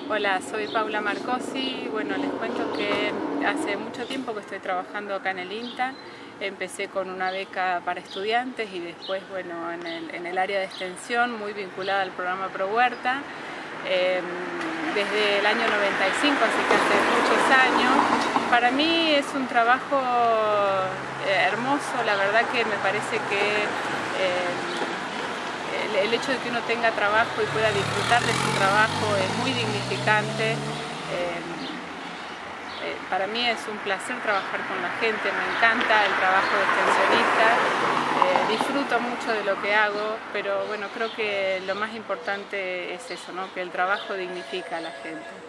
Hola, soy Paula Marcosi. Bueno, les cuento que hace mucho tiempo que estoy trabajando acá en el INTA. Empecé con una beca para estudiantes y después, bueno, en el área de extensión, muy vinculada al programa ProHuerta, desde el año 95, así que hace muchos años. Para mí es un trabajo hermoso, la verdad que me parece que el hecho de que uno tenga trabajo y pueda disfrutar de su trabajo es muy dignificante. Para mí es un placer trabajar con la gente, me encanta el trabajo de extensionista, disfruto mucho de lo que hago, pero bueno, creo que lo más importante es eso, ¿no? Que el trabajo dignifica a la gente.